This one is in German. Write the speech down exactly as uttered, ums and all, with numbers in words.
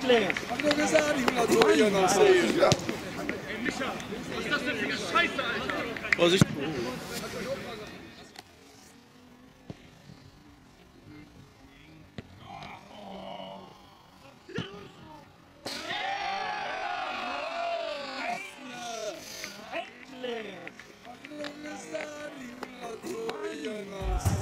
Hab doch gesagt, ich will das so hier noch sehen. Ja. Ey, Micha, was ist das denn für eine Scheiße, Alter? Vorsicht. Hab doch gesagt, ich will das so hier noch sehen.